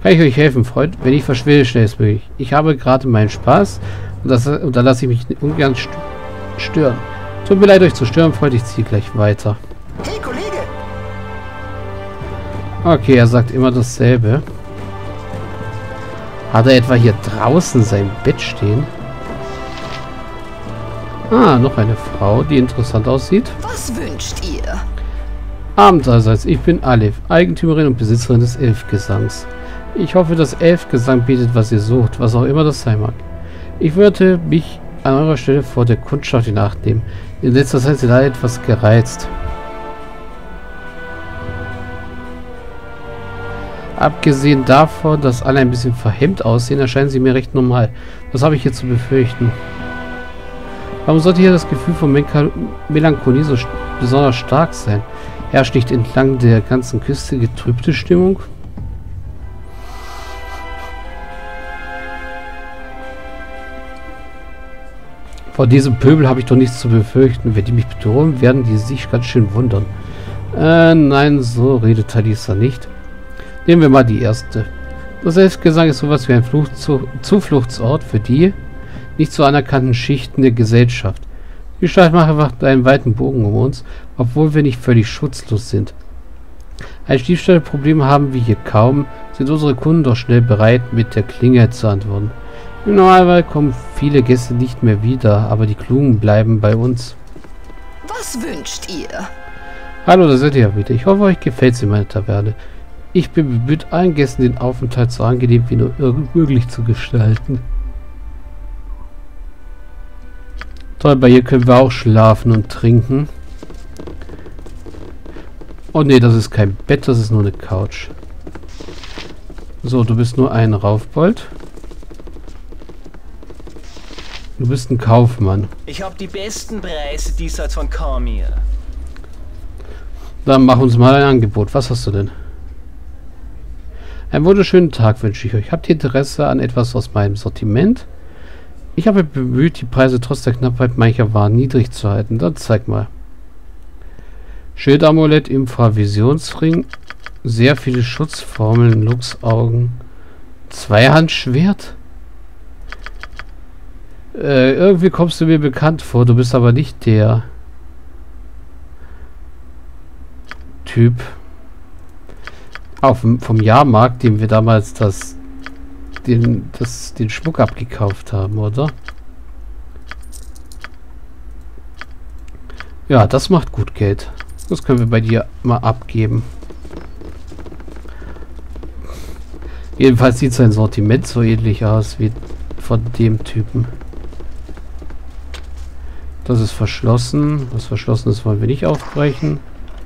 Kann ich euch helfen, Freund? Wenn ich verschwinde, schnellstmöglich. Ich habe gerade meinen Spaß und da lasse ich mich ungern stören. Tut mir leid, euch zu stören, Freund. Ich ziehe gleich weiter. Hey, Kollege! Okay, er sagt immer dasselbe. Hat er etwa hier draußen sein Bett stehen? Ah, noch eine Frau, die interessant aussieht. Was wünscht ihr? Abend allerseits, ich bin Alef, Eigentümerin und Besitzerin des Elfgesangs. Ich hoffe, dass Elfgesang bietet, was ihr sucht, was auch immer das sein mag. Ich würde mich an eurer Stelle vor der Kundschaft in Acht nehmen. In letzter Zeit sind alle etwas gereizt. Abgesehen davon, dass alle ein bisschen verhemmt aussehen, erscheinen sie mir recht normal. Was habe ich hier zu befürchten? Warum sollte hier das Gefühl von Melancholie so besonders stark sein? Herrscht nicht entlang der ganzen Küste getrübte Stimmung? Vor diesem Pöbel habe ich doch nichts zu befürchten. Wenn die mich bedrohen, werden die sich ganz schön wundern. Nein, so redet Talisa nicht. Nehmen wir mal die erste. Das Elfgesang ist sowas wie ein Zufluchtsort für die nicht so anerkannten Schichten der Gesellschaft. Die Stadtmacher macht einen weiten Bogen um uns, obwohl wir nicht völlig schutzlos sind. Ein Diebstahlproblem haben wir hier kaum, sind unsere Kunden doch schnell bereit, mit der Klinge zu antworten. Im Normalfall kommen viele Gäste nicht mehr wieder, aber die Klugen bleiben bei uns. Was wünscht ihr? Hallo, da seid ihr ja wieder. Ich hoffe, euch gefällt es in meiner Taverne. Ich bin bemüht, allen Gästen den Aufenthalt so angenehm wie nur irgend möglich zu gestalten. Toll, bei ihr können wir auch schlafen und trinken. Oh ne, das ist kein Bett, das ist nur eine Couch. So, du bist nur ein Raufbold. Du bist ein Kaufmann. Ich habe die besten Preise diesseits von Carmir. Dann mach uns mal ein Angebot. Was hast du denn? Einen wunderschönen Tag wünsche ich euch. Habt ihr Interesse an etwas aus meinem Sortiment? Ich habe bemüht, die Preise trotz der Knappheit mancher Waren niedrig zu halten. Dann zeig mal. Schildamulett, Infravisionsring, sehr viele Schutzformeln, Luchsaugen, Zweihandschwert. Irgendwie kommst du mir bekannt vor, du bist aber nicht der Typ vom Jahrmarkt, dem wir damals den Schmuck abgekauft haben, oder? Ja, das macht gut Geld. Das können wir bei dir mal abgeben. Jedenfalls sieht sein Sortiment so ähnlich aus wie von dem Typen. Das ist verschlossen. Was verschlossen ist, wollen wir nicht aufbrechen.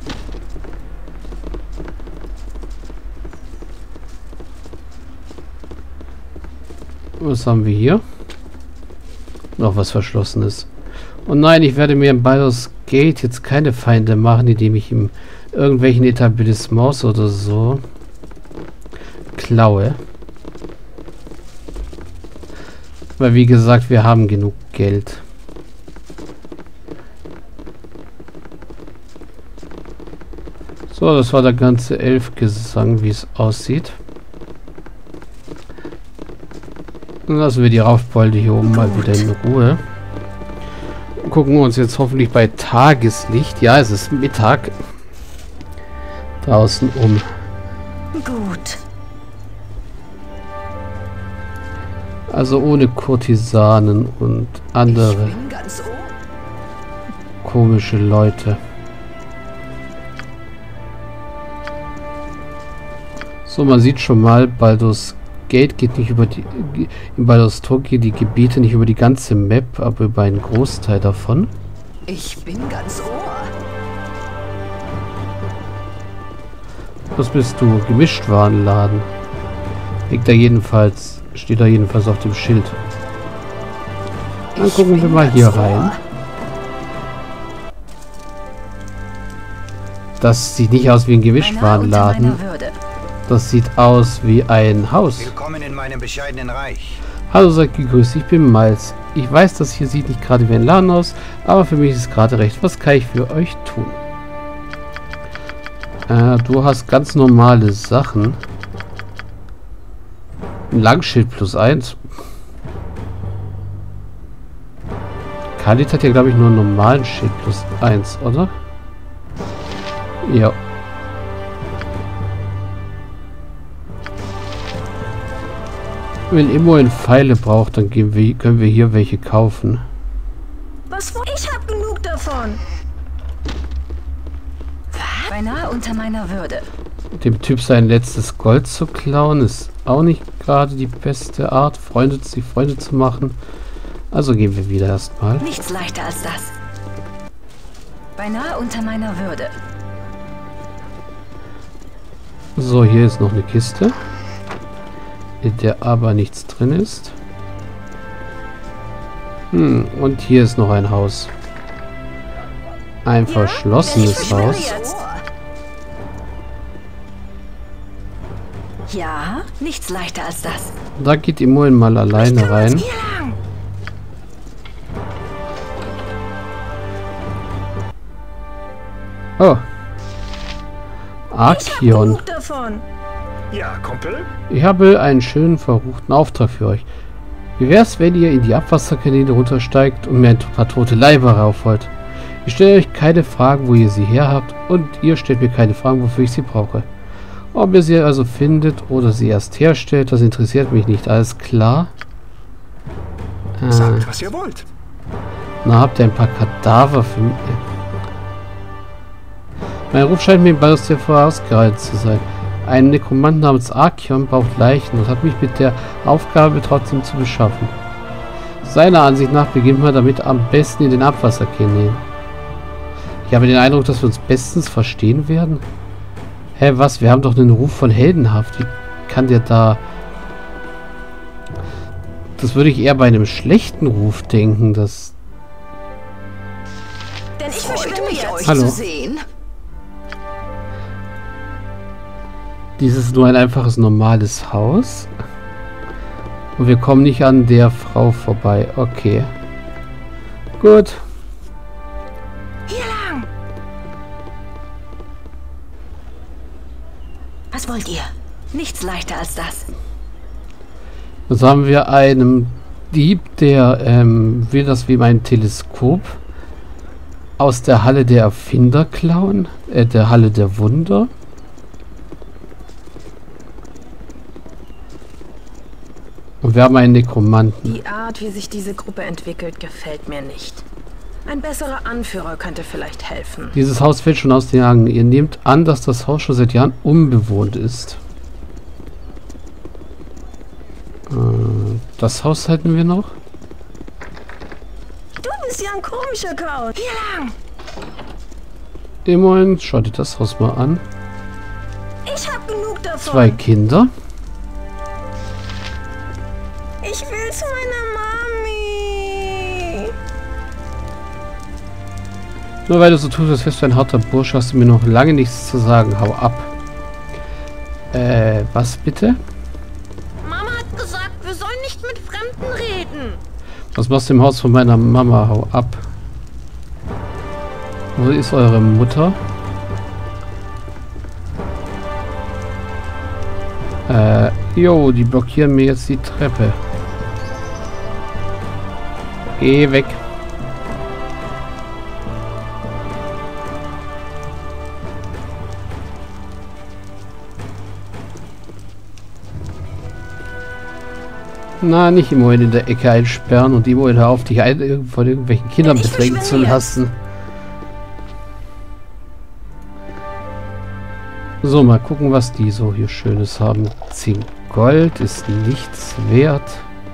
Was haben wir hier? Noch was verschlossen ist. Und nein, ich werde mir in Baldur's Gate jetzt keine Feinde machen, indem ich ihm irgendwelchen Etablissements oder so klaue. Weil wie gesagt, wir haben genug Geld. So, das war der ganze Elfgesang, wie es aussieht. Dann lassen wir die Raufbolde hier oben mal wieder in Ruhe. Gucken wir uns jetzt hoffentlich bei Tageslicht, ja, es ist Mittag, draußen um. Gut. Also ohne Kurtisanen und andere komische Leute. So, man sieht schon mal, Baldur's Gate geht nicht über die... In Baldur's Tor gehen die Gebiete nicht über die ganze Map, aber über einen Großteil davon. Ich bin ganz Ohr. Was bist du? Gemischtwarenladen. Steht da jedenfalls auf dem Schild. Dann gucken wir mal hier rein. Das sieht nicht aus wie ein Gemischtwarenladen. Das sieht aus wie ein Haus. Willkommen in meinem bescheidenen Reich. Hallo, seid gegrüßt, ich bin Miles. Ich weiß, das hier sieht nicht gerade wie ein Laden aus, aber für mich ist es gerade recht. Was kann ich für euch tun? Du hast ganz normale Sachen. Ein Langschild +1. Khalid hat ja, glaube ich, nur einen normalen Schild +1, oder? Ja. Wenn Imoen Pfeile braucht, dann können wir hier welche kaufen. Was? Ich hab genug davon. Beinahe unter meiner Würde. Dem Typ sein letztes Gold zu klauen, ist auch nicht gerade die beste Art, Freunde zu machen. Also gehen wir wieder erstmal. Nichts leichter als das. Beinahe unter meiner Würde. So, hier ist noch eine Kiste, in der aber nichts drin ist. Und hier ist noch ein Haus. Ein verschlossenes Haus. Ja, nichts leichter als das. Da geht Imoen mal alleine rein. Oh. Arkion. Ja, Kumpel? Ich habe einen schönen, verruchten Auftrag für euch. Wie wär's, wenn ihr in die Abwasserkanäle runtersteigt und mir ein paar tote Leiber raufholt? Ich stelle euch keine Fragen, wo ihr sie her habt, und ihr stellt mir keine Fragen, wofür ich sie brauche. Ob ihr sie also findet oder sie erst herstellt, das interessiert mich nicht. Alles klar? Sagt, was ihr wollt. Na, habt ihr ein paar Kadaver für mich? Mein Ruf scheint mir bald aus der vorausgereiht zu sein. Ein Nekromant namens Arkion braucht Leichen und hat mich mit der Aufgabe trotzdem zu beschaffen. Seiner Ansicht nach beginnt man damit am besten in den Abwasserkanälen. Ich habe den Eindruck, dass wir uns bestens verstehen werden. Hä, was? Wir haben doch einen Ruf von heldenhaft. Wie kann der da... Das würde ich eher bei einem schlechten Ruf denken, dass... Denn ich Freut verschwinde mich, jetzt. euch Hallo. zu sehen. Dieses nur ein einfaches, normales Haus. Und wir kommen nicht an der Frau vorbei. Okay. Gut. Hier lang. Was wollt ihr? Nichts leichter als das. Jetzt haben wir einen Dieb, der will das wie mein Teleskop aus der Halle der Erfinder klauen. Der Halle der Wunder. Und wir haben einen Nekromanten. Die Art, wie sich diese Gruppe entwickelt, gefällt mir nicht. Ein besserer Anführer könnte vielleicht helfen. Dieses Haus fällt schon aus den Augen. Ihr nehmt an, dass das Haus schon seit Jahren unbewohnt ist. Das Haus halten wir noch. Du bist ja ein komischer Kraut. Hier lang. Immerhin, schaut dir das Haus mal an. Ich hab genug davon. 2 Kinder. Ich will zu meiner Mami. Nur weil du so tust, als wärst du ein harter Bursch, hast du mir noch lange nichts zu sagen. Hau ab. Was bitte? Mama hat gesagt, wir sollen nicht mit Fremden reden. Was machst du im Haus von meiner Mama? Hau ab. Wo ist eure Mutter? Jo, die blockieren mir jetzt die Treppe. Geh weg. Na, nicht immer in der Ecke einsperren und immer hör auf, dich von irgendwelchen Kindern bedrängen zu lassen. So, mal gucken, was die so hier Schönes haben. 10 Gold ist nichts wert.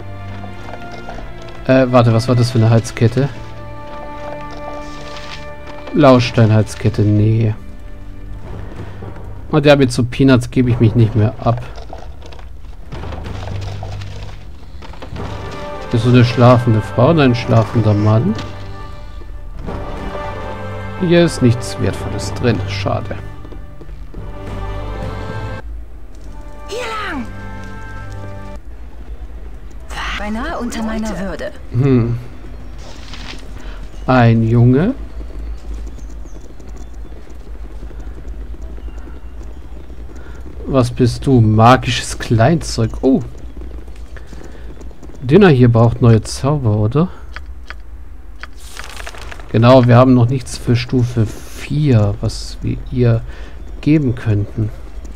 Warte, was war das für eine Halskette? Blaustein-Halskette, nee. Und ja, mit so Peanuts gebe ich mich nicht mehr ab. Ist so eine schlafende Frau und ein schlafender Mann. Hier ist nichts Wertvolles drin. Schade. Beinahe unter meiner Würde. Ein Junge. Was bist du? Magisches Kleinzeug. Oh, Dinner hier braucht neue Zauber, oder? Genau, wir haben noch nichts für Stufe 4, was wir ihr geben könnten.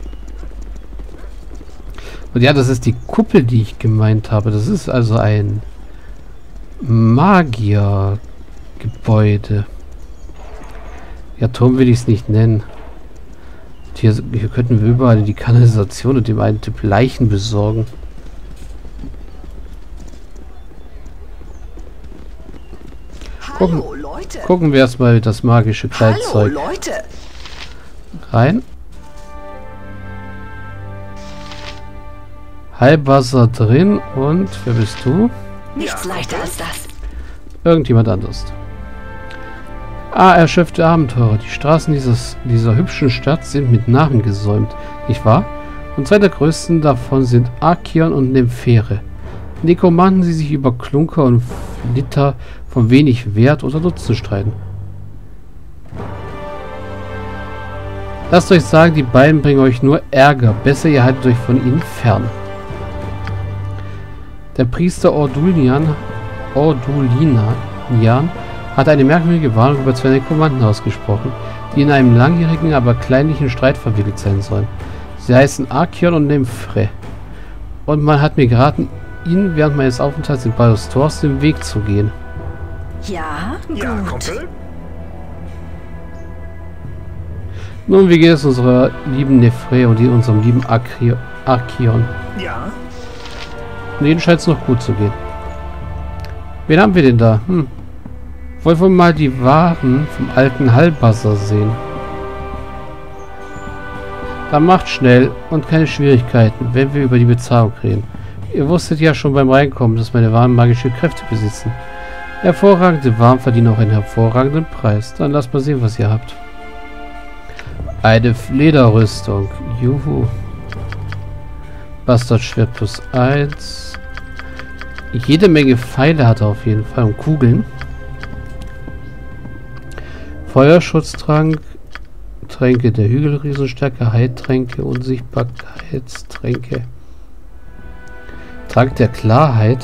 Und ja, das ist die Kuppel, die ich gemeint habe. Das ist also ein Magiergebäude. Ja, Turm will ich es nicht nennen. Und hier könnten wir überall die Kanalisation und dem einen Typ Leichen besorgen. Hallo, Leute. Gucken wir erstmal das magische Kleidzeug Hallo, Leute. rein. Heilwasser drin und wer bist du? Nichts leichter als das. Irgendjemand anders. Ah, erschöpfte Abenteurer. Die Straßen dieser hübschen Stadt sind mit Narren gesäumt, nicht wahr? Und zwei der größten davon sind Arkion und Nymphäre. Nekromanten, die sich über Klunker und Flitter von wenig Wert oder Nutzen streiten. Lasst euch sagen, die beiden bringen euch nur Ärger. Besser ihr haltet euch von ihnen fern. Der Priester Ordulinian hat eine merkwürdige Warnung über zwei Nekromanten ausgesprochen, die in einem langjährigen, aber kleinlichen Streit verwickelt sein sollen. Sie heißen Arkion und Nymphäre. Und man hat mir geraten, ihnen während meines Aufenthalts in Baldur's Tor aus dem Weg zu gehen. Ja, Ja, gut. Kumpel? Nun, wie geht es unserer lieben Nymphäre und unserem lieben Arkion? Ja. Und denen scheint es noch gut zu gehen. Wen haben wir denn da? Wollen wir mal die Waren vom alten Halbasser sehen? Dann macht schnell und keine Schwierigkeiten, wenn wir über die Bezahlung reden. Ihr wusstet ja schon beim Reinkommen, dass meine Waren magische Kräfte besitzen. Hervorragende Waren verdienen auch einen hervorragenden Preis. Dann lasst mal sehen, was ihr habt. Eine Lederrüstung. Juhu. Bastardschwert plus 1. Jede Menge Pfeile hat er auf jeden Fall und Kugeln. Feuerschutztrank. Tränke der Hügelriesenstärke. Heiltränke. Unsichtbarkeitstränke. Trank der Klarheit.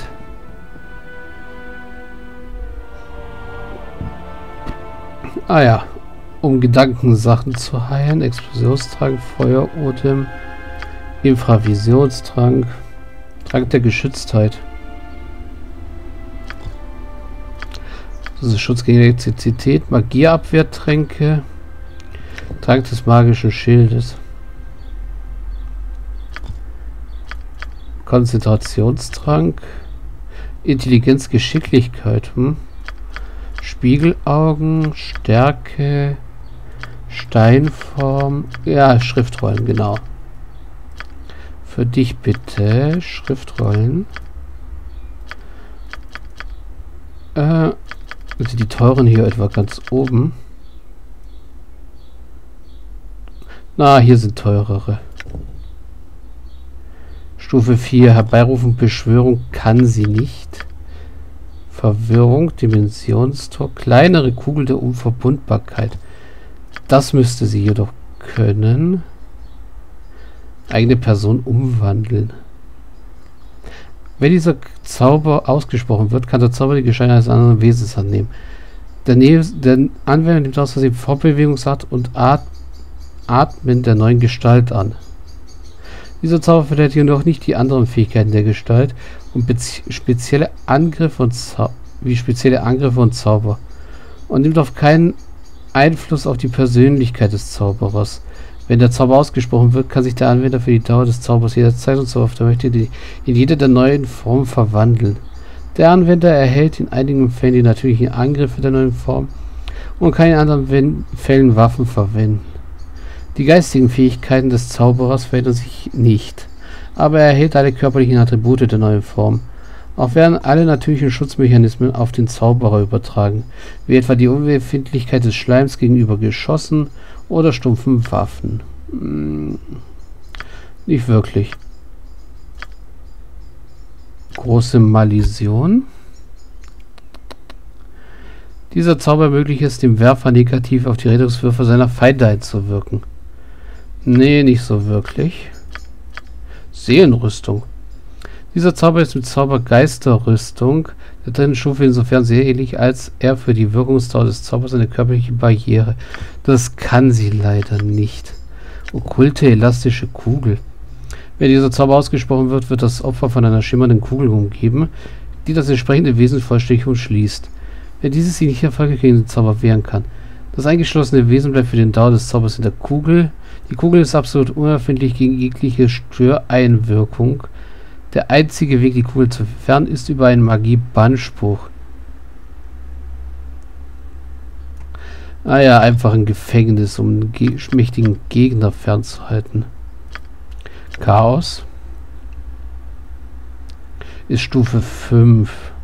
Ah ja. Um Gedankensachen zu heilen. Explosionstrank. Feuerodem. Infravisionstrank. Trank der Geschütztheit. Das ist Schutz gegen Elektrizität. Magieabwehrtränke. Trank des magischen Schildes. Konzentrationstrank. Intelligenz, Geschicklichkeit. Spiegelaugen. Stärke. Steinform. Ja, Schriftrollen, genau. Für dich bitte. Schriftrollen. Sind die teuren hier etwa ganz oben? Na, hier sind teurere. Stufe 4. Herbeirufen, Beschwörung kann sie nicht. Verwirrung, Dimensionstor. Kleinere Kugel der Unverwundbarkeit. Das müsste sie jedoch können. Eigene Person umwandeln. Wenn dieser Zauber ausgesprochen wird, kann der Zauber die Gestalt eines anderen Wesens annehmen. Der Anwender nimmt aus Versehen Fortbewegungsart und Atmen der neuen Gestalt an. Dieser Zauber verliert jedoch nicht die anderen Fähigkeiten der Gestalt und spezielle Angriffe und Zauber und nimmt auf keinen Einfluss auf die Persönlichkeit des Zauberers. Wenn der Zauber ausgesprochen wird, kann sich der Anwender für die Dauer des Zaubers jederzeit und so oft er möchte in jede der neuen Formen verwandeln. Der Anwender erhält in einigen Fällen die natürlichen Angriffe der neuen Form und kann in anderen Fällen Waffen verwenden. Die geistigen Fähigkeiten des Zauberers verändern sich nicht, aber er erhält alle körperlichen Attribute der neuen Form. Auch werden alle natürlichen Schutzmechanismen auf den Zauberer übertragen, wie etwa die Unempfindlichkeit des Schleims gegenüber Geschossen oder stumpfen Waffen. Nicht wirklich. Große Malision. Dieser Zauber ermöglicht es dem Werfer negativ auf die Rettungswürfe seiner Feinde einzuwirken. Nee, nicht so wirklich. Seelenrüstung. Dieser Zauber ist mit Zaubergeisterrüstung der dritten Stufe insofern sehr ähnlich, als er für die Wirkungsdauer des Zaubers eine körperliche Barriere. Das kann sie leider nicht. Okkulte elastische Kugel. Wenn dieser Zauber ausgesprochen wird, wird das Opfer von einer schimmernden Kugel umgeben, die das entsprechende Wesen vollständig umschließt. Wer dieses sich nicht erfolgreich gegen den Zauber wehren kann. Das eingeschlossene Wesen bleibt für den Dauer des Zaubers in der Kugel. Die Kugel ist absolut unempfindlich gegen jegliche Störeinwirkung. Der einzige Weg, die Kugel zu entfernen, ist über einen Magie-Bannspruch. Ah ja, einfach ein Gefängnis, um einen mächtigen Gegner fernzuhalten. Chaos ist Stufe 5.